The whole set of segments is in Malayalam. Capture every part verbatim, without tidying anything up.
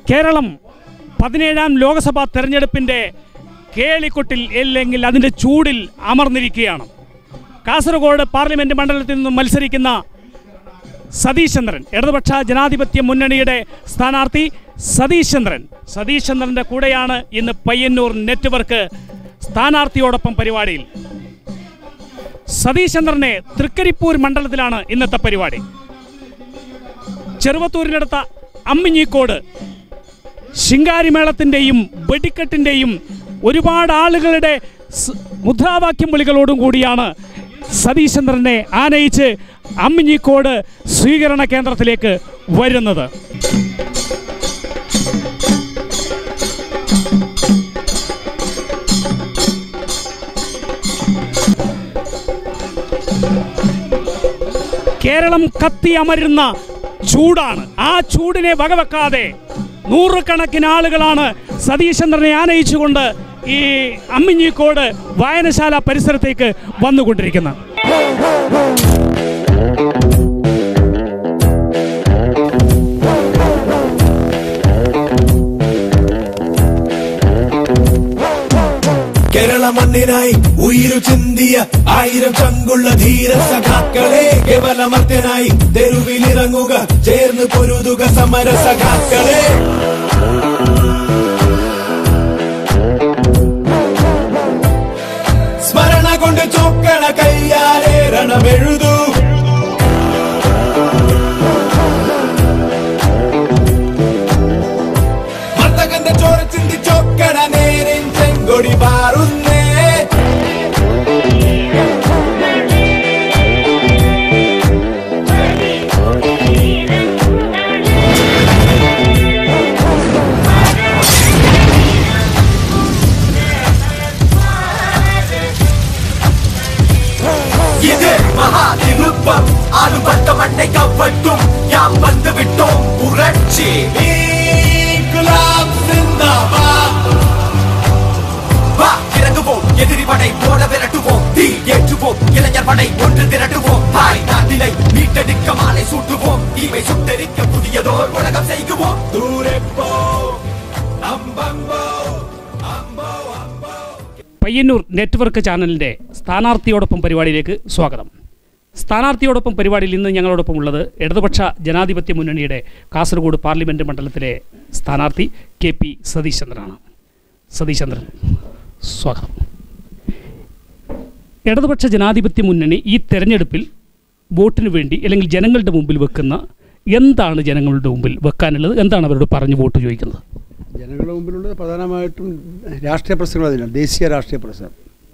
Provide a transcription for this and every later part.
കേരളം പതിനേഴാം ലോക്സഭാ തെരഞ്ഞെടുപ്പിൻ്റെ കേളിക്കൊട്ടിൽ അല്ലെങ്കിൽ അതിൻ്റെ ചൂടിൽ അമർന്നിരിക്കുകയാണ്. കാസർഗോഡ് പാർലമെൻറ്റ് മണ്ഡലത്തിൽ നിന്നും മത്സരിക്കുന്ന സതീഷ് ചന്ദ്രൻ, ഇടതുപക്ഷ ജനാധിപത്യ മുന്നണിയുടെ സ്ഥാനാർത്ഥി സതീഷ് ചന്ദ്രൻ സതീഷ് ചന്ദ്രൻ്റെ കൂടെയാണ് ഇന്ന് പയ്യന്നൂർ നെറ്റ്വർക്ക് സ്ഥാനാർത്ഥിയോടൊപ്പം പരിപാടിയിൽ. സതീഷ് ചന്ദ്രനെ തൃക്കരിപ്പൂർ മണ്ഡലത്തിലാണ് ഇന്നത്തെ പരിപാടി. ചെറുവത്തൂരിനടുത്ത അമ്മിഞ്ഞിക്കോട് ശിങ്കാരിമേളത്തിൻ്റെയും വെടിക്കെട്ടിൻ്റെയും ഒരുപാട് ആളുകളുടെ മുദ്രാവാക്യം വിളികളോടും കൂടിയാണ് സതീഷ് ചന്ദ്രനെ ആനയിച്ച് അമ്മിഞ്ഞിക്കോട് സ്വീകരണ കേന്ദ്രത്തിലേക്ക് വരുന്നത്. കേരളം കത്തി അമരുന്ന ചൂടാണ്. ആ ചൂടിനെ വകവെക്കാതെ നൂറുകണക്കിന് ആളുകളാണ് സതീഷ് ചന്ദ്രനെ ആനയിച്ചുകൊണ്ട് ഈ അമ്മിഞ്ഞിക്കോട് വായനശാല പരിസരത്തേക്ക് വന്നുകൊണ്ടിരിക്കുന്നത്. കേരള മണ്ണിനായി ഉയിരു ചിന്തിയ ആയിരം ചങ്കുള്ള ധീര സഖാക്കളെ, കേവലമർത്യനായി തെരുവിലിറങ്ങുക, ചേർന്ന് പൊരുതുക സമര സഖാക്കളെ. സ്മരണ കൊണ്ട് ചൊക്കണ കയ്യാലെ രണമെഴുതൂ, മർത്തകന്റെ ചോര ചിന്തി ചൊക്കണ നേരിൻ ചെങ്കൊടി പാറുന്നേ. ഇത് മഹാനിരുപ്പം ആലുപട്ട മണ്ണை കവട്ടും ഞാൻ വന്ന് വിട്ടോം പുരட்சி. இறங்குவோம் எதிரி படை போட விரட்டுவோம், தீ ஏற்றுவோம் இளைஞர் படை ஒன்று திரட்டுவோம், தாய் நாட்டினை மீட்டெடுக்க மாலை சூட்டுவோம், தீமை சுட்டெரிக்க புதியதோர் உலகம் செய்குவோம். தூரப்போ அம்பம்போ അമ്പോ അമ്പോ. പയ്യന്നൂർ നെറ്റ്വർക്ക് ചാനലിൻ്റെ സ്ഥാനാർത്ഥിയോടൊപ്പം പരിപാടിയിലേക്ക് സ്വാഗതം. സ്ഥാനാർത്ഥിയോടൊപ്പം പരിപാടിയിൽ ഇന്ന് ഞങ്ങളോടൊപ്പം ഉള്ളത് ഇടതുപക്ഷ ജനാധിപത്യ മുന്നണിയുടെ കാസർഗോഡ് പാർലമെൻറ്റ് മണ്ഡലത്തിലെ സ്ഥാനാർത്ഥി കെ പി സതീഷ് ചന്ദ്രനാണ്. സതീഷ് ചന്ദ്രൻ, സ്വാഗതം. ഇടതുപക്ഷ ജനാധിപത്യ മുന്നണി ഈ തെരഞ്ഞെടുപ്പിൽ വോട്ടിന് വേണ്ടി അല്ലെങ്കിൽ ജനങ്ങളുടെ മുമ്പിൽ വെക്കുന്ന എന്താണ് ജനങ്ങളുടെ മുമ്പിൽ വെക്കാനുള്ളത്? എന്താണ് അവരോട് പറഞ്ഞ് വോട്ട് ചോദിക്കുന്നത്? ജനങ്ങളുടെ മുമ്പിലുള്ളത് പ്രധാനമായിട്ടും രാഷ്ട്രീയ പ്രശ്നങ്ങൾ അതിനാണ്. ദേശീയ രാഷ്ട്രീയ പ്രശ്നം.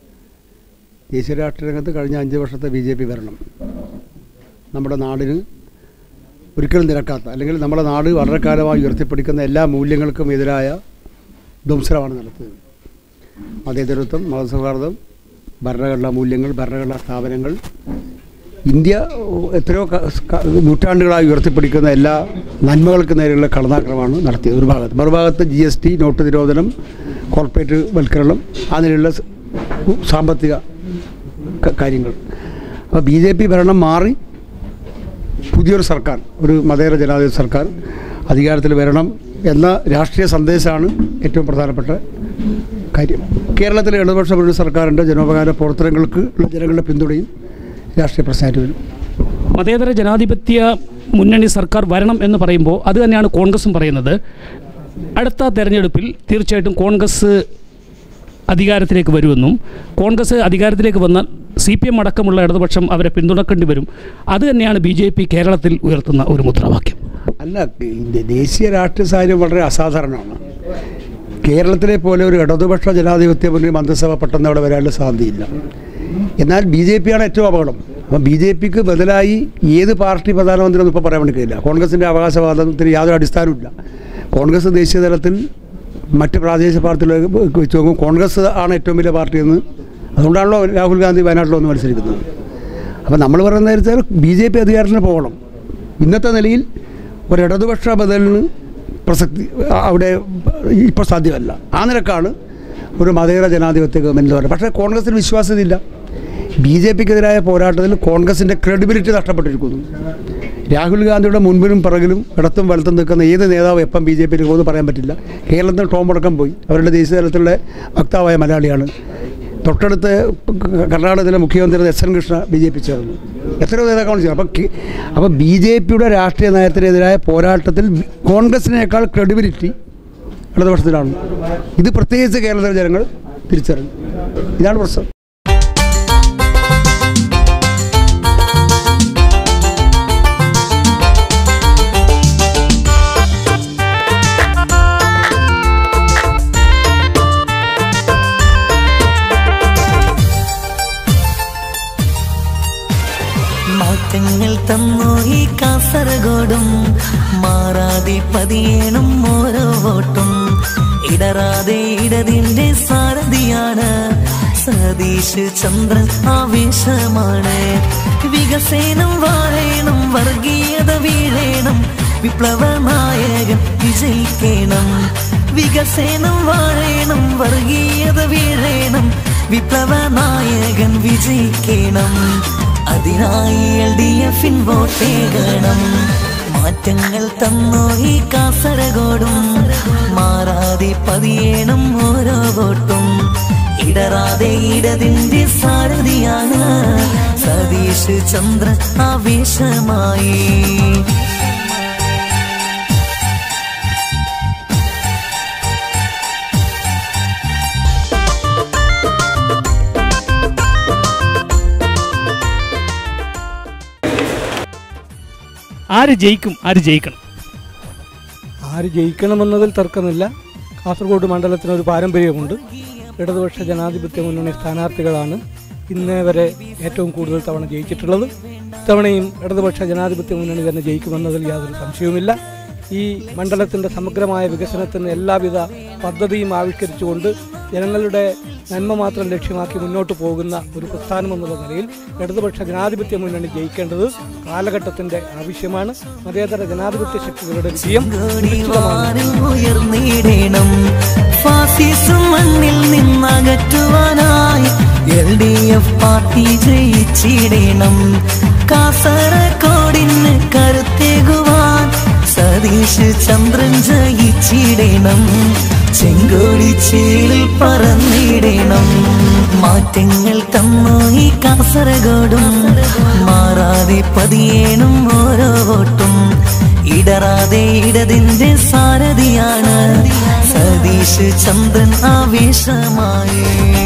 ദേശീയ രാഷ്ട്രീയ രംഗത്ത് കഴിഞ്ഞ അഞ്ച് വർഷത്തെ ബി ജെ പി ഭരണം നമ്മുടെ നാടിന് ഒരിക്കലും നിരക്കാത്ത, അല്ലെങ്കിൽ നമ്മുടെ നാട് വളരെ കാലമായി ഉയർത്തിപ്പിടിക്കുന്ന എല്ലാ മൂല്യങ്ങൾക്കും എതിരായ ധ്വംസനമാണ് നടത്തിയത്. മതേതരത്വം, മതസൗഹാർദ്ദം, ഭരണഘടനാ മൂല്യങ്ങൾ, ഭരണഘടനാ സ്ഥാപനങ്ങൾ, ഇന്ത്യ എത്രയോ നൂറ്റാണ്ടുകളായി ഉയർത്തിപ്പിടിക്കുന്ന എല്ലാ നന്മകൾക്ക് നേരെയുള്ള കടന്നാക്രമണമാണ് നടത്തിയത് ഒരു ഭാഗത്ത്. മറുഭാഗത്ത് ജി എസ് ടി, നോട്ട് നിരോധനം, കോർപ്പറേറ്റ് വൽക്കരണം, അതിനുള്ള സാമ്പത്തിക കാര്യങ്ങൾ. അപ്പോൾ ബി ജെ പി ഭരണം മാറി പുതിയൊരു സർക്കാർ, ഒരു മതേതര ജനാധിപത്യ സർക്കാർ അധികാരത്തിൽ വരണം എന്ന രാഷ്ട്രീയ സന്ദേശമാണ് ഏറ്റവും പ്രധാനപ്പെട്ട കാര്യം. കേരളത്തിലെ ഇടതുപക്ഷ മുന്നണി സർക്കാരിൻ്റെ ജനോപകാര പ്രവർത്തനങ്ങൾക്ക് ജനങ്ങളുടെ പിന്തുണയും രാഷ്ട്രീയ പ്രശ്നമായിട്ട് വരും. മതേതര ജനാധിപത്യ മുന്നണി സർക്കാർ വരണം എന്ന് പറയുമ്പോൾ അത് തന്നെയാണ് കോൺഗ്രസും പറയുന്നത്. അടുത്ത തെരഞ്ഞെടുപ്പിൽ തീർച്ചയായിട്ടും കോൺഗ്രസ് അധികാരത്തിലേക്ക് വരുമെന്നും കോൺഗ്രസ് അധികാരത്തിലേക്ക് വന്നാൽ സി പി എം അടക്കമുള്ള ഇടതുപക്ഷം അവരെ പിന്തുണക്കേണ്ടി വരും. അത് തന്നെയാണ് ബി ജെ പി കേരളത്തിൽ ഉയർത്തുന്ന ഒരു മുദ്രാവാക്യം. അല്ല, ദേശീയ രാഷ്ട്രീയ സാഹചര്യം വളരെ അസാധാരണമാണ്. കേരളത്തിലെ പോലെ ഒരു ഇടതുപക്ഷ ജനാധിപത്യ മുന്നണി മന്ത്രിസഭ പെട്ടെന്ന് അവിടെ വരാനുള്ള സാധ്യതയില്ല. എന്നാൽ ബി ജെ പിയാണ് ഏറ്റവും അപകടം. അപ്പം ബി ജെ പിക്ക് ബദലായി ഏത് പാർട്ടി പ്രധാനമന്ത്രിയൊന്നും ഇപ്പോൾ പറയാൻ വേണ്ടി കഴിയില്ല. കോൺഗ്രസിൻ്റെ അവകാശവാദത്തിന് യാതൊരു അടിസ്ഥാനമില്ല. കോൺഗ്രസ് ദേശീയ തലത്തിൽ മറ്റ് പ്രാദേശിക പാർട്ടികളിലേക്ക് വെച്ച് നോക്കുമ്പോൾ കോൺഗ്രസ് ആണ് ഏറ്റവും വലിയ പാർട്ടിയെന്ന്. അതുകൊണ്ടാണല്ലോ രാഹുൽ ഗാന്ധി വയനാട്ടിൽ വന്ന് മത്സരിക്കുന്നത്. അപ്പം നമ്മൾ പറയുന്നത് വെച്ചാൽ ബി ജെ പി അധികാരത്തിന് പോകണം. ഇന്നത്തെ നിലയിൽ ഒരു ഇടതുപക്ഷ ബദലിന് പ്രസക്തി അവിടെ ഇപ്പോൾ സാധ്യമല്ല. ആ നിലക്കാണ് ഒരു മതേതര ജനാധിപത്യ ഗവൺമെൻറ് പറയുന്നത്. പക്ഷേ കോൺഗ്രസിന് വിശ്വാസ്യതയില്ല. ബി ജെ പിക്കെതിരായ പോരാട്ടത്തിൽ കോൺഗ്രസിൻ്റെ ക്രെഡിബിലിറ്റി നഷ്ടപ്പെട്ടിരിക്കുന്നു. രാഹുൽ ഗാന്ധിയുടെ മുൻപിലും പിറകിലും ഇടത്തും വലത്തും നിൽക്കുന്ന ഏത് നേതാവ് എപ്പം ബി ജെ പിയിൽ പോകുമെന്ന് പറയാൻ പറ്റില്ല. കേരളത്തിൽ ടോം മുടക്കം പോയി, അവരുടെ ദേശീയ തലത്തിലുള്ള വക്താവായ മലയാളിയാണ്. തൊട്ടടുത്ത് കർണാടകത്തിലെ മുഖ്യമന്ത്രി S N Krishna B J P ചേർന്നു. എത്രയോ നേതാക്കളാണ് ചേർന്നത്. അപ്പം അപ്പോൾ ബി ജെ പിയുടെ രാഷ്ട്രീയ നയത്തിനെതിരായ പോരാട്ടത്തിൽ കോൺഗ്രസിനേക്കാൾ ക്രെഡിബിലിറ്റി ഇടതുപക്ഷത്തിലാണ്. ഇത് പ്രത്യേകിച്ച് കേരളത്തിലെ ജനങ്ങൾ തിരിച്ചറിഞ്ഞു. ഇതാണ് പ്രശ്നം. മാറ്റങ്ങൾ തന്നു ഈ കാസർഗോഡും, മാറാതെ പതിയേണം ഓരോ വോട്ടും. ഇടറാതെ ഇടതിന്റെ സാരഥിയാണ് സതീഷ് ചന്ദ്രൻ, ആവേശമാണ്. വികസനം വാഴേണം, വർഗീയത വീഴേണം, വിപ്ലവ നായകൻ വിജയിക്കണം. വികസനം വാഴേണം, വർഗീയത വീഴേണം, വിപ്ലവ നായകൻ വിജയിക്കണം. അതിനായി എൽ ഡി എഫിൻ വോട്ടേകണം. മാറ്റങ്ങൾ തന്നു ഈ കാസർഗോഡും, മാറാതെ പതിയേണം ഓരോ വോട്ടും. ഇടറാതെ ഇടതിന്റെ സാരഥിയാണ് സതീഷ് ചന്ദ്രൻ, ആവേശമായി. ആര് ജയിക്കും, ആര് ജയിക്കണം? ആര് ജയിക്കണമെന്നതിൽ തർക്കമില്ല. കാസർഗോഡ് മണ്ഡലത്തിന് ഒരു പാരമ്പര്യമുണ്ട്. ഇടതുപക്ഷ ജനാധിപത്യ മുന്നണി സ്ഥാനാർത്ഥികളാണ് ഇന്നേ വരെ ഏറ്റവും കൂടുതൽ തവണ ജയിച്ചിട്ടുള്ളത്. ഇത്തവണയും ഇടതുപക്ഷ ജനാധിപത്യ മുന്നണി തന്നെ ജയിക്കുമെന്നതിൽ യാതൊരു സംശയവുമില്ല. ഈ മണ്ഡലത്തിൻ്റെ സമഗ്രമായ വികസനത്തിന് എല്ലാവിധ പദ്ധതിയും ആവിഷ്കരിച്ചുകൊണ്ട് ജനങ്ങളുടെ നന്മ മാത്രം ലക്ഷ്യമാക്കി മുന്നോട്ട് പോകുന്ന ഒരു പ്രസ്ഥാനമെന്നുള്ള നിലയിൽ ഇടതുപക്ഷ ജനാധിപത്യ മുന്നണി ജയിക്കേണ്ടത് കാലഘട്ടത്തിൻ്റെ ആവശ്യമാണ്. മതേതര ജനാധിപത്യ ശക്തികളുടെ വിജയം ഉയർന്നിടണം. ഫാസിസം മണ്ണിൽ നിന്നകറ്റുവാനായി എൽ ഡി എഫ് പാർട്ടി ജയിച്ചിടണം. കാസർഗോഡിന് കരുത്തേകുവാൻ സതീഷ് ചന്ദ്രൻ ജയിച്ചിടണം. ചെങ്കോടി ചേലിൽ പറന്നിടണം. മാറ്റങ്ങൾ തന്നു ഈ കാസർഗോഡും, മാറാതെ പതിയേണം ഓരോ വോട്ടും. ഇടറാതെ ഇടതിന്റെ സാരഥിയാണ് സതീഷ് ചന്ദ്രൻ, ആവേശമായി.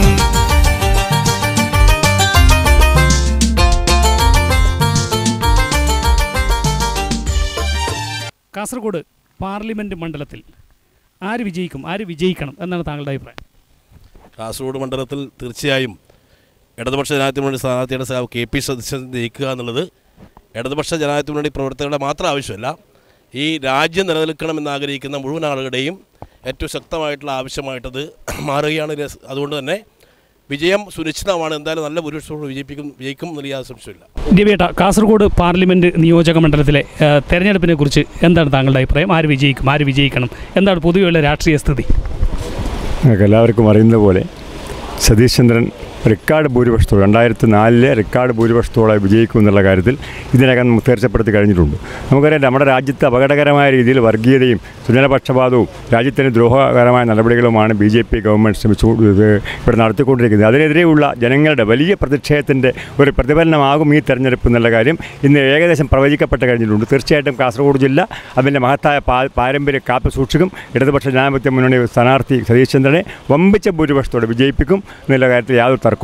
കാസർഗോഡ് പാർലമെൻറ്റ് മണ്ഡലത്തിൽ ആര് വിജയിക്കും, ആര് വിജയിക്കണം എന്നാണ് താങ്കളുടെ അഭിപ്രായം? കാസർഗോഡ് മണ്ഡലത്തിൽ തീർച്ചയായും ഇടതുപക്ഷ ജനാധിപത്യ മുന്നണി സ്ഥാനാർത്ഥിയുടെ സഹാവ് കെ പി സതീശൻ ജയിക്കുക എന്നുള്ളത് ഇടതുപക്ഷ ജനാധിപത്യ മുന്നണി പ്രവർത്തകരുടെ മാത്രം ആവശ്യമല്ല, ഈ രാജ്യം നിലനിൽക്കണമെന്ന് ആഗ്രഹിക്കുന്ന മുഴുവൻ ആളുകളുടെയും ഏറ്റവും ശക്തമായിട്ടുള്ള ആവശ്യമായിട്ടത് മാറുകയാണ്. അതുകൊണ്ട് തന്നെ വിജയം സുനിശ്ചിതമാണ്. എന്തായാലും നല്ല ഭൂരിപക്ഷത്തോട് വിജയിപ്പിക്കും വിജയിക്കും എന്നുള്ള യാതൊരു സംശയമില്ല. ദിവ്യേട്ട, കാസർഗോഡ് പാർലമെൻറ്റ് നിയോജക മണ്ഡലത്തിലെ തെരഞ്ഞെടുപ്പിനെ കുറിച്ച് എന്താണ് താങ്കളുടെ അഭിപ്രായം? ആര് വിജയിക്കും, ആര് വിജയിക്കണം, എന്താണ് പൊതുവെയുള്ള രാഷ്ട്രീയ സ്ഥിതി? എല്ലാവർക്കും അറിയുന്ന പോലെ സതീഷ് ചന്ദ്രൻ റെക്കോർഡ് ഭൂരിപക്ഷത്തോടെ രണ്ടായിരത്തി നാലിലെ റെക്കോർഡ് ഭൂരിപക്ഷത്തോടെ വിജയിക്കും എന്നുള്ള കാര്യത്തിൽ ഇതിനകം നമുക്ക് തീർച്ചപ്പെടുത്തി കഴിഞ്ഞിട്ടുണ്ട്. നമുക്കറിയാം, നമ്മുടെ രാജ്യത്ത് അപകടകരമായ രീതിയിൽ വർഗീയതയും സുജനപക്ഷപാതവും രാജ്യത്തിന് ദ്രോഹകരമായ നടപടികളുമാണ് ബി ജെ പി ഗവൺമെൻറ് ശ്രമിച്ചു ഇവിടെ നടത്തിക്കൊണ്ടിരിക്കുന്നത്. അതിനെതിരെയുള്ള ജനങ്ങളുടെ വലിയ പ്രതിഷേധത്തിൻ്റെ ഒരു പ്രതിഫലനമാകും ഈ തെരഞ്ഞെടുപ്പ് എന്നുള്ള കാര്യം ഇന്ന് ഏകദേശം പ്രവചിക്കപ്പെട്ട് കഴിഞ്ഞിട്ടുണ്ട്. തീർച്ചയായിട്ടും കാസർഗോഡ് ജില്ല അതിൻ്റെ മഹത്തായ പാരമ്പര്യം കാത്തു സൂക്ഷിക്കും. ഇടതുപക്ഷ ജനാധിപത്യ മുന്നണി സ്ഥാനാർത്ഥി സതീഷ് ചന്ദ്രനെ വമ്പിച്ച ഭൂരിപക്ഷത്തോടെ വിജയിപ്പിക്കും എന്നുള്ള കാര്യത്തിൽ യാതൊരു തർക്കവുമില്ല.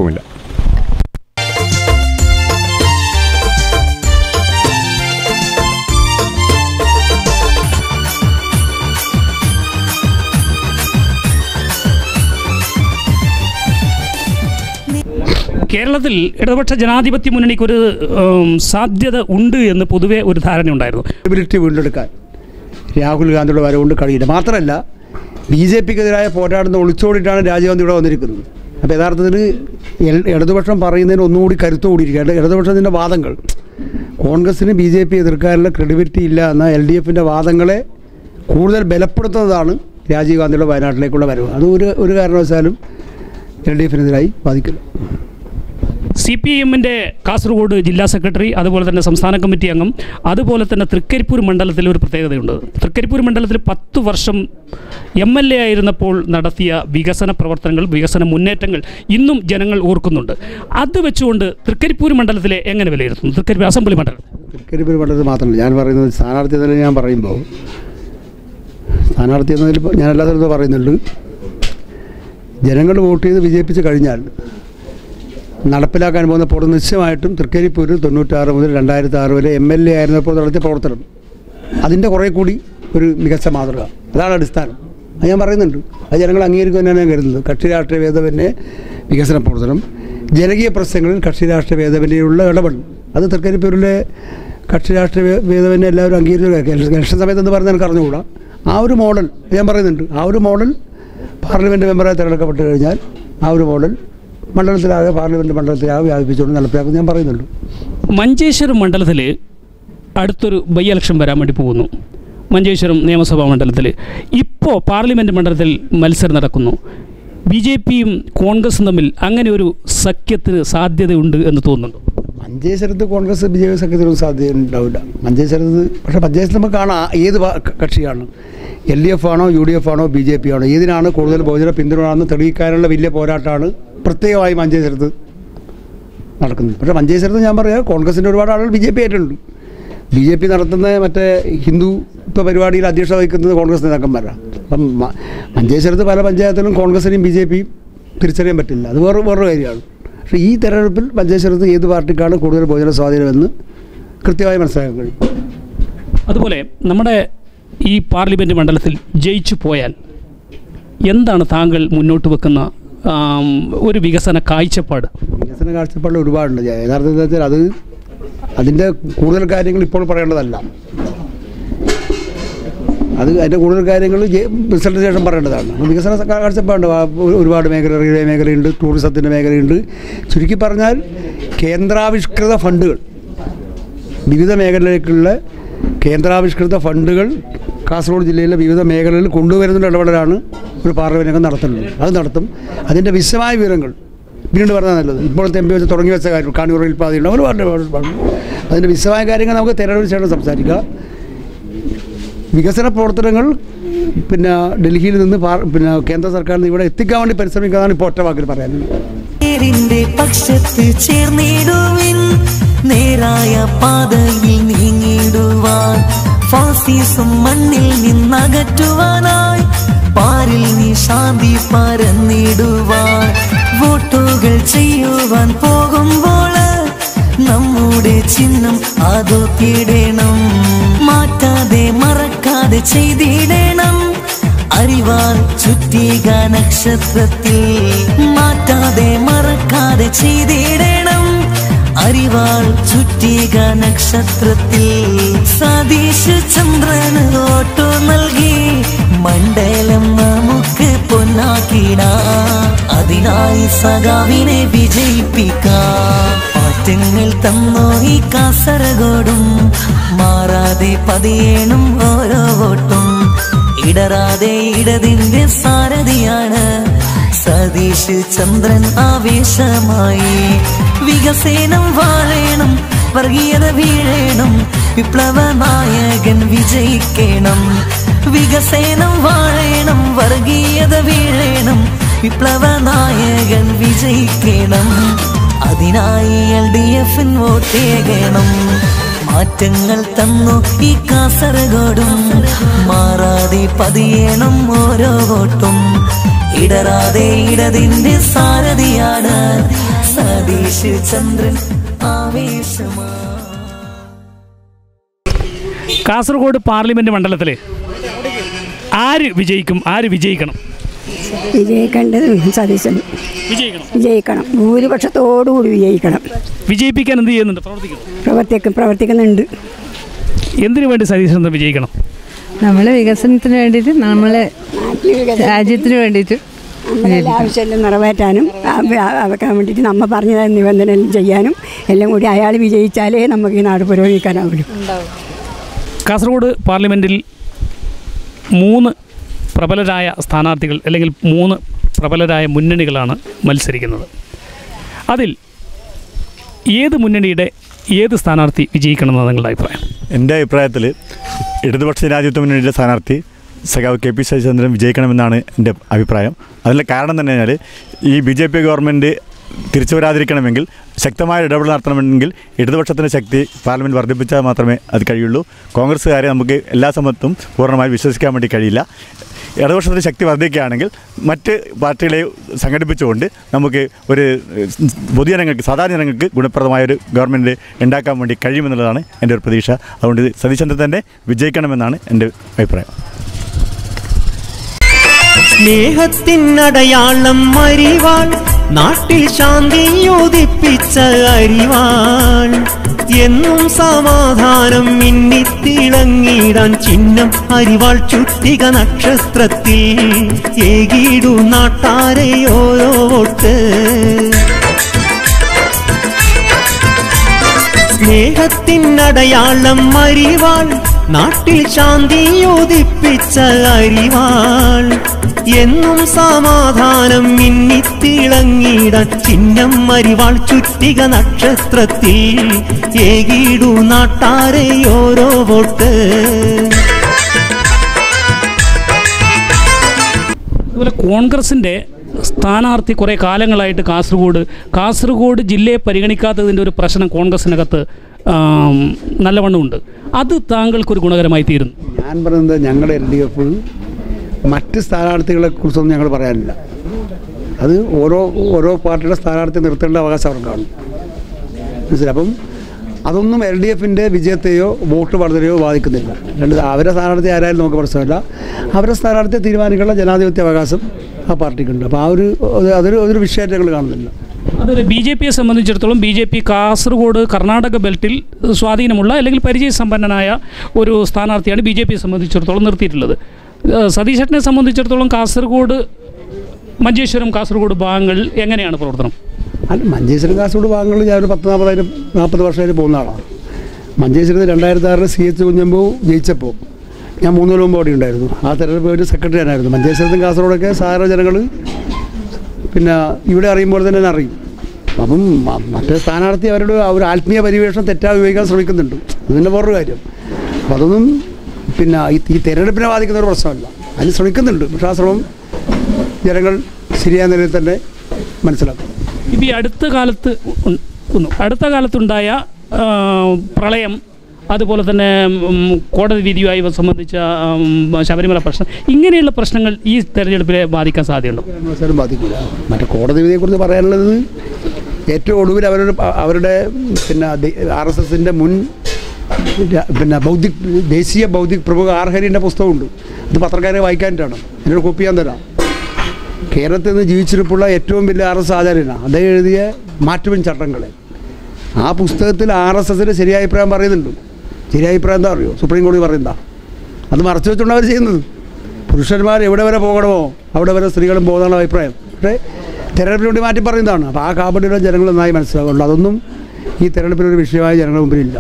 കേരളത്തിൽ ഇടതുപക്ഷ ജനാധിപത്യ മുന്നണിക്ക് ഒരു സാധ്യത ഉണ്ട് എന്ന് പൊതുവെ ഒരു ധാരണയുണ്ടായിരുന്നു. ക്രെഡിബിലിറ്റി വീണ്ടെടുക്കാൻ രാഹുൽ ഗാന്ധിയുടെ വരവുകൊണ്ട് കഴിയില്ല. മാത്രമല്ല, ബി ജെ പിക്കെതിരായ പോരാടുന്ന ഒളിച്ചോടിയിട്ടാണ് രാജീവ് ഗാന്ധി ഇവിടെ വന്നിരിക്കുന്നത്. അപ്പോൾ യഥാർത്ഥത്തിൽ ഇടതുപക്ഷം പറയുന്നതിന് ഒന്നുകൂടി കരുത്തു കൂടിയിരിക്കുകയാണ്. ഇടതുപക്ഷത്തിൻ്റെ വാദങ്ങൾ കോൺഗ്രസിന് ബി ജെ പി എതിർക്കാനുള്ള ക്രെഡിബിലിറ്റി ഇല്ല എന്ന എൽ ഡി എഫിൻ്റെ വാദങ്ങളെ കൂടുതൽ ബലപ്പെടുത്തുന്നതാണ് രാജീവ് ഗാന്ധിയുടെ വയനാട്ടിലേക്കുള്ള വരവ്. അത് ഒരു ഒരു കാരണവശാലും എൽ ഡി എഫിനെതിരായി ബാധിക്കില്ല. സി പി എമ്മിൻ്റെ കാസർഗോഡ് ജില്ലാ സെക്രട്ടറി, അതുപോലെ തന്നെ സംസ്ഥാന കമ്മിറ്റി അംഗം, അതുപോലെ തന്നെ തൃക്കരിപ്പൂർ മണ്ഡലത്തിൽ ഒരു പ്രത്യേകതയുണ്ട്. തൃക്കരിപ്പൂർ മണ്ഡലത്തിൽ പത്ത് വർഷം എം എൽ എ ആയിരുന്നപ്പോൾ നടത്തിയ വികസന പ്രവർത്തനങ്ങൾ, വികസന മുന്നേറ്റങ്ങൾ ഇന്നും ജനങ്ങൾ ഓർക്കുന്നുണ്ട്. അത് വെച്ചുകൊണ്ട് തൃക്കരിപ്പൂർ മണ്ഡലത്തിലെ എങ്ങനെ വിലയിരുത്തുന്നു? തൃക്കരിപ്പൂർ അസംബ്ലി മണ്ഡലം തൃക്കരിപ്പൂർ മണ്ഡലത്തിൽ മാത്രമല്ല, ഞാൻ പറയുന്നത് സ്ഥാനാർത്ഥി എന്നതിൽ ഞാൻ പറയുമ്പോൾ സ്ഥാനാർത്ഥി എന്നതിൽ ഞാൻ എല്ലാ സ്ഥലത്തും പറയുന്നുണ്ട്, ജനങ്ങൾ വോട്ട് ചെയ്ത് വിജയിപ്പിച്ച് കഴിഞ്ഞാൽ നടപ്പിലാക്കാൻ പോകുന്ന പ്രവർത്തനം നിശ്ചയമായിട്ടും തൃക്കരിപ്പൂരിൽ തൊണ്ണൂറ്റാറ് മുതൽ രണ്ടായിരത്തി ആറ് വരെ എം എൽ എ ആയിരുന്നപ്പോൾ നടത്തിയ പ്രവർത്തനം അതിൻ്റെ കുറേ കൂടി ഒരു മികച്ച മാതൃക, അതാണ് അടിസ്ഥാനം. അത് ഞാൻ പറയുന്നുണ്ട്, അത് ജനങ്ങൾ അംഗീകരിക്കും തന്നെയാണ് ഞാൻ കരുതുന്നത്. കക്ഷി രാഷ്ട്രീയ ഭേദമന്യേ വികസന പ്രവർത്തനം, ജനകീയ പ്രശ്നങ്ങളിൽ കക്ഷി രാഷ്ട്രീയ ഭേദമന്യുള്ള ഇടപെടൽ, അത് തൃക്കരിപ്പൂരിലെ കക്ഷി രാഷ്ട്രീയ ഭേദമന്യെ എല്ലാവരും അംഗീകരിച്ചു. ഇലക്ഷൻ സമയത്ത് എന്ന് പറഞ്ഞാൽ എനിക്ക് അറിഞ്ഞുകൂടാ. ആ ഒരു മോഡൽ ഞാൻ പറയുന്നുണ്ട്, ആ ഒരു മോഡൽ പാർലമെൻറ്റ് മെമ്പറായി തിരഞ്ഞെടുക്കപ്പെട്ട് കഴിഞ്ഞാൽ ആ ഒരു മോഡൽ മണ്ഡലത്തിലാകെ പാർലമെൻറ്റ് മണ്ഡലത്തിലാകെ വ്യാപിപ്പിച്ചുകൊണ്ട് നടപ്പിലാക്കും ഞാൻ പറയുന്നുണ്ട്. മഞ്ചേശ്വരം മണ്ഡലത്തിൽ അടുത്തൊരു ബൈ ഇലക്ഷൻ വരാൻ വേണ്ടി പോകുന്നു. മഞ്ചേശ്വരം നിയമസഭാ മണ്ഡലത്തിൽ ഇപ്പോൾ പാർലമെൻറ്റ് മണ്ഡലത്തിൽ മത്സരം നടക്കുന്നു. ബി ജെ പിയും കോൺഗ്രസും തമ്മിൽ അങ്ങനെ ഒരു സഖ്യത്തിന് സാധ്യതയുണ്ട് എന്ന് തോന്നുന്നുണ്ടോ? മഞ്ചേശ്വരത്ത് കോൺഗ്രസ് ബി ജെ പി സഖ്യത്തിനൊന്നും സാധ്യത ഉണ്ടാവില്ല മഞ്ചേശ്വരത്ത്. പക്ഷേ മഞ്ചേശ്വരത്ത് നമുക്ക് കാണാം ഏത് കക്ഷിയാണ്, എൽ ഡി എഫ് ആണോ യു ഡി എഫ് ആണോ ബി ജെ പി ആണോ, ഏതിനാണ് കൂടുതൽ ബഹുജന പിന്തുണയാണെന്ന് തെളിയിക്കാനുള്ള വലിയ പോരാട്ടമാണ് പ്രത്യേകമായി മഞ്ചേശ്വരത്ത് നടക്കുന്നത്. പക്ഷേ മഞ്ചേശ്വരത്ത് ഞാൻ പറയാം, കോൺഗ്രസിൻ്റെ ഒരുപാട് ആളുകൾ ബി ജെ പി ആയിട്ടുണ്ട്. ബി ജെ പി നടത്തുന്ന മറ്റേ ഹിന്ദുത്വ പരിപാടിയിൽ അധ്യക്ഷത വഹിക്കുന്നത് കോൺഗ്രസ് നേതാക്കന്മാരാണ്. അപ്പം മഞ്ചേശ്വരത്ത് പല പഞ്ചായത്തിലും കോൺഗ്രസിനെയും ബി ജെ പിയും തിരിച്ചറിയാൻ പറ്റില്ല, അത് വേറെ വേറൊരു കാര്യമാണ്. പക്ഷേ ഈ തെരഞ്ഞെടുപ്പിൽ മഞ്ചേശ്വരത്ത് ഏത് പാർട്ടിക്കാണ് കൂടുതൽ ബഹുജന സ്വാധീനമെന്ന് കൃത്യമായി മനസ്സിലാക്കാൻ കഴിയും. അതുപോലെ നമ്മുടെ ഈ പാർലമെൻറ്റ് മണ്ഡലത്തിൽ ജയിച്ചു പോയാൽ എന്താണ് താങ്കൾ മുന്നോട്ട് വെക്കുന്ന ഒരു വികസന കാഴ്ചപ്പാട്? വികസന കാഴ്ചപ്പാട് ഒരുപാടുണ്ട്. യഥാർത്ഥത്തിൽ അത് അതിൻ്റെ കൂടുതൽ കാര്യങ്ങൾ ഇപ്പോൾ പറയേണ്ടതല്ല, അത് അതിൻ്റെ കൂടുതൽ കാര്യങ്ങൾ റിസൾട്ടിന് ശേഷം പറയേണ്ടതാണ്. വികസന കാഴ്ചപ്പാടുണ്ട്, ഒരുപാട് മേഖല, റെയിൽവേ മേഖലയുണ്ട്, ടൂറിസത്തിൻ്റെ മേഖലയുണ്ട്. ചുരുക്കി പറഞ്ഞാൽ കേന്ദ്രാവിഷ്കൃത ഫണ്ടുകൾ, വിവിധ മേഖലയിലേക്കുള്ള കേന്ദ്രാവിഷ്കൃത ഫണ്ടുകൾ കാസർഗോഡ് ജില്ലയിലെ വിവിധ മേഖലകളിൽ കൊണ്ടുവരുന്ന ഇടപെടലാണ് ഒരു പാർലമെൻറ്റ് അംഗം നടത്തുന്നത്. അത് നടത്തും. അതിൻ്റെ വിശദമായ വിവരങ്ങൾ പിന്നീട് പറഞ്ഞാൽ നല്ലത്. ഇപ്പോഴത്തെ എം പി വെച്ച് തുടങ്ങി വെച്ച കാര്യം കാണിയൂർ റെയിൽ പാതയുണ്ട്, അവർ പറഞ്ഞു. അതിൻ്റെ വിശദമായ കാര്യങ്ങൾ നമുക്ക് തെരഞ്ഞെടുപ്പ് ശേഷം സംസാരിക്കുക. വികസന പ്രവർത്തനങ്ങൾ പിന്നെ ഡൽഹിയിൽ നിന്ന് പിന്നെ കേന്ദ്ര സർക്കാരിൽ ഇവിടെ എത്തിക്കാൻ വേണ്ടി പരിശ്രമിക്കാനാണ് ഇപ്പോൾ ഒറ്റ വാക്കിൽ പറയാനുള്ളത്. നേരായ പാതയിൽ നീങ്ങിടുവാൻ, ഫാസിസം മണ്ണിൽ നിന്നകറ്റുവാനായി പാരിൽ നീ ശാന്തി പരന്നിടുവാൻ, വോട്ടുകൾ ചെയ്യുവാൻ പോകുമ്പോൾ നമ്മുടെ ചിഹ്നം അതൊത്തിടണം, മാറ്റാതെ മറക്കാതെ ചെയ്തിടണം. അറിവാൽ ചുറ്റിക നക്ഷത്രത്തിൽ മാറ്റാതെ മറക്കാതെ ചെയ്തിടണം, അറിവാൾ ചുറ്റിക നക്ഷത്രത്തിൽ. സതീഷ് ചന്ദ്രന് വോട്ടു നൽകി മണ്ഡലം നമുക്ക് പൊന്നാക്കിടാം, അതിനായി സഖാവിനെ വിജയിപ്പിക്കാം. മാറ്റങ്ങൾ തന്നോ ഈ കാസർഗോഡും, മാറാതെ പതിയേണം ഓരോ വോട്ടും. ഇടറാതെ ഇടതിന്റെ സാരഥിയാണ് സതീഷ് ചന്ദ്രൻ ആവേശമായി. വികസനം വാഴേണം, വർഗീയത വീഴേണം, വിപ്ലവ നായകൻ വിജയിക്കണം. വികസനം വാഴേണം, വർഗീയത വീഴേണം, വിപ്ലവ നായകൻ വിജയിക്കണം. അതിനായി എൽ ഡി എഫിന് വോട്ടേകണം. മാറ്റങ്ങൾ തന്നു ഈ കാസർഗോഡും, മാറാതെ പതിയേണം ഓരോ വോട്ടും. ഇടറാതെ ഇടതിന്റെ സാരഥിയാണ് സതീഷ് ചന്ദ്രൻ ആവേശമാ. കാസർഗോഡ് പാർലമെന്റ് മണ്ഡലത്തിൽ ആര് വിജയിക്കും, ആര് വിജയിക്കണം? വിജയിക്കേണ്ടത് സതീശൻ വിജയിക്കണം, വിജയിക്കണം, ഭൂരിപക്ഷത്തോടുകൂടി വിജയിക്കണം. വിജയിപ്പിക്കാൻ എന്ത് ചെയ്യുന്നുണ്ട്? പ്രവർത്തിക്കുന്നു പ്രവർത്തിക്കും പ്രവർത്തിക്കുന്നുണ്ട്. എന്തിനു വേണ്ടി സതീശൻ വിജയിക്കണം? നമ്മളെ വികസനത്തിന് വേണ്ടിയിട്ട്, നമ്മളെ രാജ്യത്തിന് വേണ്ടിയിട്ട്, ആവശ്യമെല്ലാം നിറവേറ്റാനും വെക്കാൻ വേണ്ടിയിട്ട് നമ്മൾ പറഞ്ഞ നിബന്ധനയെല്ലാം ചെയ്യാനും എല്ലാം കൂടി അയാൾ വിജയിച്ചാലേ നമുക്ക് ഈ നാട് പുരോഗമിക്കാനാവുള്ളൂ. കാസർഗോഡ് പാർലമെൻറ്റിൽ മൂന്ന് പ്രബലരായ സ്ഥാനാർത്ഥികൾ അല്ലെങ്കിൽ മൂന്ന് പ്രബലരായ മുന്നണികളാണ് മത്സരിക്കുന്നത്. അതിൽ ഏത് മുന്നണിയുടെ ഏത് സ്ഥാനാർത്ഥി വിജയിക്കണമെന്നാണ് നിങ്ങളുടെ അഭിപ്രായം? എൻ്റെ അഭിപ്രായത്തിൽ ഇടതുപക്ഷ ജനാധിപത്യ മുന്നണിയുടെ സ്ഥാനാർത്ഥി സഖാവ് കെ പി സതീശചന്ദ്രൻ വിജയിക്കണമെന്നാണ് എൻ്റെ അഭിപ്രായം. അതിൻ്റെ കാരണം തന്നെ കഴിഞ്ഞാൽ ഈ ബി ജെ പി ഗവൺമെൻറ് തിരിച്ചു വരാതിരിക്കണമെങ്കിൽ ശക്തമായ ഇടപെടൽ നടത്തണമെങ്കിൽ ഇടതുപക്ഷത്തിൻ്റെ ശക്തി പാർലമെൻറ്റ് വർദ്ധിപ്പിച്ചാൽ മാത്രമേ അത് കഴിയുള്ളൂ. കോൺഗ്രസ്സുകാരെ നമുക്ക് എല്ലാ സമയത്തും പൂർണ്ണമായി വിശ്വസിക്കാൻ വേണ്ടി കഴിയില്ല. ഇടതുപക്ഷത്തിൻ്റെ ശക്തി വർദ്ധിക്കുകയാണെങ്കിൽ മറ്റ് പാർട്ടികളെ സംഘടിപ്പിച്ചുകൊണ്ട് നമുക്ക് ഒരു പൊതുജനങ്ങൾക്ക് സാധാരണ ജനങ്ങൾക്ക് ഗുണപ്രദമായൊരു ഗവൺമെൻറ് ഉണ്ടാക്കാൻ വേണ്ടി കഴിയുമെന്നുള്ളതാണ് എൻ്റെ ഒരു പ്രതീക്ഷ. അതുകൊണ്ട് സതീശചന്ദ്രൻ തന്നെ വിജയിക്കണമെന്നാണ് എൻ്റെ അഭിപ്രായം. സ്നേഹത്തിനടയാളം അരിവാൾ, നാട്ടിൽ ശാന്തിയോദിപ്പിച്ച അരിവാൾ, എന്നും സമാധാനം മിന്നിത്തിളങ്ങിടാൻ ചിഹ്നം അരിവാൾ ചുറ്റിക നക്ഷത്രത്തിൽ ഏകിടു നാട്ടാരെ ഓരോ വോട്ട്. സ്നേഹത്തിനടയാളം അരിവാൾ, നാട്ടിൽ ശാന്തിയോദിപ്പിച്ച അരിവാൾ, എന്നും സമാധാനം മിന്നിത്തിളങ്ങിടാൻ ചിഹ്നം അരിവാൾ ചുറ്റിക നക്ഷത്രത്തിൽ ഏകിടു നാട്ടാരെ ഓരോ വോട്ട്. അതുപോലെ കോൺഗ്രസിൻ്റെ സ്ഥാനാർത്ഥി കുറേ കാലങ്ങളായിട്ട് കാസർഗോഡ് കാസർഗോഡ് ജില്ലയെ പരിഗണിക്കാത്തതിൻ്റെ ഒരു പ്രശ്നം കോൺഗ്രസിനകത്ത് നല്ലവണ്ണമുണ്ട്. അത് താങ്കൾക്കൊരു ഗുണകരമായി തീരുന്നു. ഞാൻ പറയുന്നത് ഞങ്ങളുടെ എൽ ഡി എഫ് മറ്റ് സ്ഥാനാർത്ഥികളെ കുറിച്ചൊന്നും ഞങ്ങൾ പറയാനില്ല. അത് ഓരോ ഓരോ പാർട്ടിയുടെ സ്ഥാനാർത്ഥി നിർത്തേണ്ട അവകാശം അവർക്കാണ്. മനസ്സിലായി? അപ്പം അതൊന്നും എൽ ഡി എഫിൻ്റെ വിജയത്തെയോ വോട്ട് വർധനയോ ബാധിക്കുന്നില്ല. രണ്ട് അവരുടെ സ്ഥാനാർത്ഥി ആരായാലും നമുക്ക് പ്രശ്നമില്ല. അവരുടെ സ്ഥാനാർത്ഥിയെ തീരുമാനിക്കാനുള്ള ജനാധിപത്യ അവകാശം ആ പാർട്ടിക്കുണ്ട്. അപ്പോൾ ആ ഒരു അതൊരു അതൊരു വിഷയമായിട്ട് ഞങ്ങൾ കാണുന്നില്ല. അതൊരു ബി ജെ പിയെ സംബന്ധിച്ചിടത്തോളം B J P Kasaragod Karnataka ബെൽറ്റിൽ സ്വാധീനമുള്ള അല്ലെങ്കിൽ പരിചയസമ്പന്നനായ ഒരു സ്ഥാനാർത്ഥിയാണ് ബി ജെ പിയെ സംബന്ധിച്ചിടത്തോളം നിർത്തിയിട്ടുള്ളത്. സതീശനെ സംബന്ധിച്ചിടത്തോളം കാസർഗോഡ് മഞ്ചേശ്വരം കാസർഗോഡ് ഭാഗങ്ങൾ എങ്ങനെയാണ് പ്രവർത്തനം? അല്ല, മഞ്ചേശ്വരം കാസർഗോഡ് ഭാഗങ്ങളിൽ ഞാനൊരു പത്ത് നാൽപ്പതായിരം നാൽപ്പത് വർഷമായിട്ട് പോകുന്ന ആളാണ്. മഞ്ചേശ്വരത്ത് രണ്ടായിരത്തി ആറിൽ സി എച്ച് കുഞ്ഞമ്പൂ ജയിച്ചപ്പോൾ ഞാൻ മൂന്ന് കൊല്ലം മുമ്പ് അവിടെ ഉണ്ടായിരുന്നു. ആ തെരഞ്ഞെടുപ്പ് ഒരു സെക്രട്ടറി ആയിരുന്നു. മഞ്ചേശ്വരത്തും കാസർഗോഡൊക്കെ സാധാരണ ജനങ്ങൾ പിന്നെ ഇവിടെ അറിയുമ്പോൾ തന്നെ അറിയും. അപ്പം മറ്റേ സ്ഥാനാർത്ഥി അവരുടെ ഒരു ആത്മീയ പരിവേഷം തെറ്റായി ഉപയോഗിക്കാൻ ശ്രമിക്കുന്നുണ്ട്. അതിൻ്റെ വേറൊരു കാര്യം. അപ്പം അതൊന്നും പിന്നെ ഈ ഈ തെരഞ്ഞെടുപ്പിനെ ബാധിക്കുന്ന ഒരു പ്രശ്നമല്ല. അതിന് ശ്രമിക്കുന്നുണ്ട്. പക്ഷേ ആ ശ്രമം ജനങ്ങൾ ശരിയായ നിലയിൽ തന്നെ മനസ്സിലാക്കും. ഇപ്പം ഈ അടുത്ത കാലത്ത് അടുത്ത കാലത്തുണ്ടായ പ്രളയം, അതുപോലെ തന്നെ കോടതി വിധിയുമായി സംബന്ധിച്ച ശബരിമല പ്രശ്നം, ഇങ്ങനെയുള്ള പ്രശ്നങ്ങൾ ഈ തെരഞ്ഞെടുപ്പിനെ ബാധിക്കാൻ സാധ്യതയുണ്ടോ? അവസരം ബാധിക്കില്ല. മറ്റേ കോടതി വിധിയെക്കുറിച്ച് പറയാനുള്ളത് ഏറ്റവും ഒടുവിൽ അവരുടെ അവരുടെ പിന്നെ ആർ എസ് എസിൻ്റെ മുൻ പിന്നെ ബൗദ്ധിക് ദേശീയ ബൗദ്ധിക് പ്രമുഖ ആർഹരിൻ്റെ പുസ്തകമുണ്ട്. അത് പത്രക്കാരെ വായിക്കാനായിട്ടാണ്. എന്നോട് കോപ്പി ചെയ്യാൻ തരാം. കേരളത്തിൽ നിന്ന് ജീവിച്ചിരിപ്പുള്ള ഏറ്റവും വലിയ ആർ എസ് ആചാര്യനാണ്. അദ്ദേഹം എഴുതിയ മാറ്റുവിൻ ചട്ടങ്ങളെ. ആ പുസ്തകത്തിൽ ആർ എസ് എസിൻ്റെ ശരിയായ അഭിപ്രായം പറയുന്നുണ്ട്. ശരിയായ അഭിപ്രായം എന്താ അറിയോ? സുപ്രീം കോടതി പറയുന്നതാ. അത് മറച്ചു വെച്ചുകൊണ്ട് അവർ ചെയ്യുന്നത്. പുരുഷന്മാർ എവിടെ വരെ പോകണമോ അവിടെ വരെ സ്ത്രീകളും പോകുന്നതാണ് അഭിപ്രായം. പക്ഷേ തെരഞ്ഞെടുപ്പിന് വേണ്ടി മാറ്റി പറയുന്നതാണ്. അപ്പോൾ ആ കാപട്യയുടെ ജനങ്ങൾ നന്നായി മനസ്സിലാകുന്നുള്ളൂ. അതൊന്നും ഈ തെരഞ്ഞെടുപ്പിനൊരു വിഷയമായി ജനങ്ങളുടെ മുമ്പിലില്ല.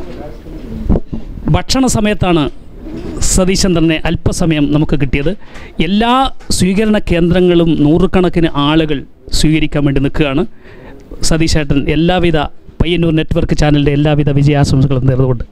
ഭക്ഷണ സമയത്താണ് സതീശചന്ദ്രനെ അല്പസമയം നമുക്ക് കിട്ടിയത്. എല്ലാ സ്വീകരണ കേന്ദ്രങ്ങളും നൂറുകണക്കിന് ആളുകൾ സ്വീകരിക്കാൻ വേണ്ടി നിൽക്കുകയാണ്. സതീശേട്ടൻ എല്ലാവിധ പയ്യന്നൂർ നെറ്റ്വർക്ക് ചാനലിൻ്റെ എല്ലാവിധ വിജയാശംസകളും നേർന്നുകൊണ്ട്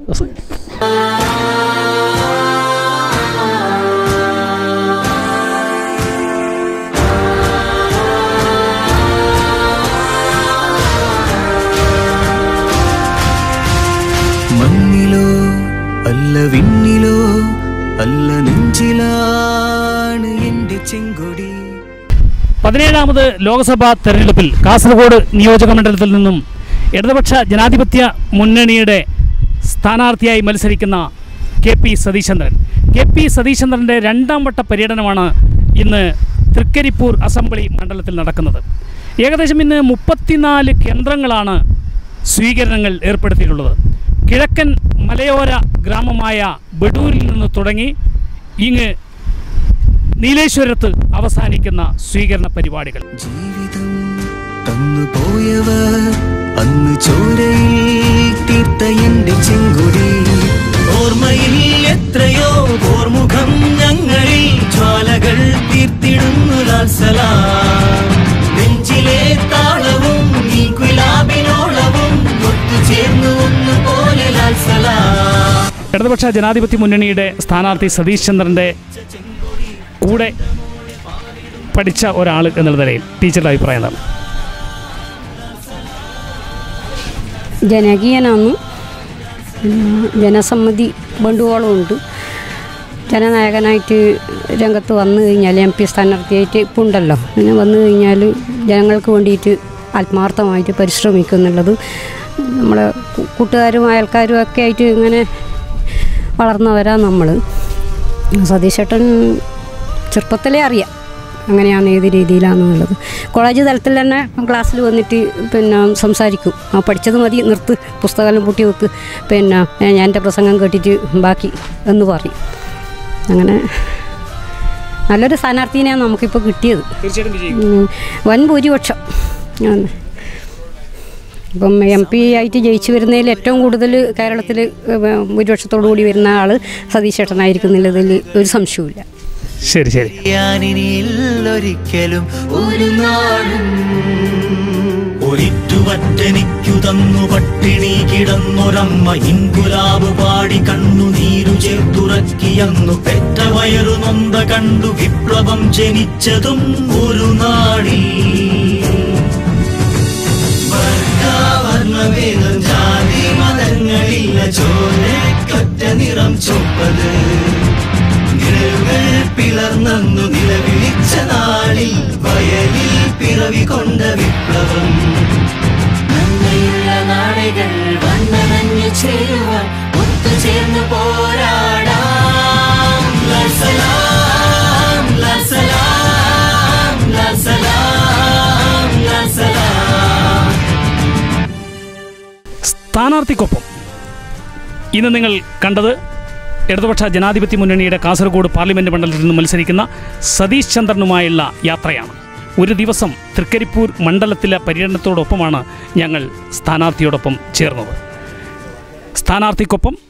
മണ്ണിലോ അല്ല വിണ്ണിലോ അല്ല നെഞ്ചിലാണ് എൻ്റെ ചെങ്കൊടി. പതിനേഴാമത് ലോക്സഭാ തെരഞ്ഞെടുപ്പിൽ കാസർഗോഡ് നിയോജക മണ്ഡലത്തിൽ നിന്നും ഇടതുപക്ഷ ജനാധിപത്യ മുന്നണിയുടെ സ്ഥാനാർത്ഥിയായി മത്സരിക്കുന്ന K P Satheeshachandran K P സതീശചന്ദ്രൻ്റെ രണ്ടാം വട്ട പര്യടനമാണ് ഇന്ന് തൃക്കരിപ്പൂർ അസംബ്ലി മണ്ഡലത്തിൽ നടക്കുന്നത്. ഏകദേശം ഇന്ന് മുപ്പത്തിനാല് കേന്ദ്രങ്ങളാണ് സ്വീകരണങ്ങൾ ഏർപ്പെടുത്തിയിട്ടുള്ളത്. കിഴക്കൻ മലയോര ഗ്രാമമായ ബഡൂരിൽ നിന്ന് തുടങ്ങി ഇങ്ങ് നീലേശ്വരത്ത് അവസാനിക്കുന്ന സ്വീകരണ പരിപാടികൾ. ജീവിതം തന്നുപോയവർ അന്ന് ചോരയിൽ തീർത്ത എൻ്റെ ചെങ്കൊടി, ഓർമ്മയിൽ എത്രയോ ഓർമുഖം ഞങ്ങളിൽ ജ്വാലകൾ തീർത്തിടുന്നു ലാൽസലാം. നെഞ്ചിലെ താളവും ഈ ഗുലാബിനോളവും ഇടതുപക്ഷ ജനാധിപത്യ മുന്നണിയുടെ സ്ഥാനാർത്ഥി സതീഷ് ചന്ദ്രൻ്റെ കൂടെ പഠിച്ച ഒരാൾ എന്നുള്ള നിലയിൽ ടീച്ചറുടെ അഭിപ്രായം എന്താണ്? ജനകീയനാണ്, ജനസമ്മതി ബന്ധുക്കളുമുണ്ട്. ജനനായകനായിട്ട് രംഗത്ത് വന്നു കഴിഞ്ഞാൽ എം പി സ്ഥാനാർത്ഥിയായിട്ട് ഇപ്പോൾ ഉണ്ടല്ലോ, അങ്ങനെ വന്നു കഴിഞ്ഞാൽ ജനങ്ങൾക്ക് വേണ്ടിയിട്ട് ആത്മാർത്ഥമായിട്ട് പരിശ്രമിക്കും എന്നുള്ളത് നമ്മളെ കൂട്ടുകാരും അയൽക്കാരും ഒക്കെ ആയിട്ട് ഇങ്ങനെ വളർന്നവരാണ് നമ്മൾ. സതീശേട്ടൻ ചെറുപ്പത്തിലേ അറിയാം അങ്ങനെയാണ്, ഏത് രീതിയിലാണെന്നുള്ളത്. കോളേജ് തലത്തിൽ തന്നെ ക്ലാസ്സിൽ വന്നിട്ട് പിന്നെ സംസാരിക്കും, ആ പഠിച്ചത് മതി, നിർത്ത്, പുസ്തകം പൂട്ടി വെക്ക്, പിന്നെ ഞാൻ എൻ്റെ പ്രസംഗം കേട്ടിട്ട് ബാക്കി എന്ന് പറയും. അങ്ങനെ നല്ലൊരു സ്ഥാനാർത്ഥിനെയാണ് നമുക്കിപ്പോൾ കിട്ടിയത്, വൻ ഭൂരിപക്ഷം. ഇപ്പം എം പി ആയിട്ട് ജയിച്ചു വരുന്നതിൽ ഏറ്റവും കൂടുതൽ കേരളത്തിൽ ഭൂരിപക്ഷത്തോടു കൂടി വരുന്ന ആൾ സതീഷ് ചേട്ടനായിരിക്കുന്നുള്ളതിൽ ഒരു സംശയവുമില്ല. ശരി ശരി. ഒരിക്കലും ഒരു നാളും ഒരിറ്റുവറ്റനിക്കു തന്നു പട്ടിണി കിടന്നൊരമ്മ ഇൻകുലാബ് പാടി കണ്ണുനീരു ചേർത്തുറക്കിയന്നു പെറ്റ വയറു നൊന്ത കണ്ടു വിപ്ലവം ജനിച്ചതും ഒരു നാളിൽ. വർണ്ണവേദം ജാതി മതങ്ങളില്ല, ചോരക്കൊറ്റ നിറം ചൊപ്പത് നിഴലുകൾ പിളർന്നു നിലവിളിച്ച നാളിൽ വയലിൽ പിറവി കൊണ്ട വിപ്ലവം. നന്മയുള്ള നാടുകൾ വന്നണഞ്ഞു ചേരുവാൻ ഒത്തുചേർന്ന് പോരാടാം. ലസലാം ലസലാം ലസലാം ലസലാം. സ്ഥാനാർത്ഥിക്കൊപ്പം ഇന്ന് നിങ്ങൾ കണ്ടത് ഇടതുപക്ഷ ജനാധിപത്യ മുന്നണിയുടെ കാസർഗോഡ് പാർലമെൻറ്റ് മണ്ഡലത്തിൽ നിന്ന് മത്സരിക്കുന്ന സതീഷ് ചന്ദ്രനുമായുള്ള യാത്രയാണ്. ഒരു ദിവസം തൃക്കരിപ്പൂർ മണ്ഡലത്തിലെ പര്യടനത്തോടൊപ്പമാണ് ഞങ്ങൾ സ്ഥാനാർത്ഥിയോടൊപ്പം ചേർന്നത്. സ്ഥാനാർത്ഥിക്കൊപ്പം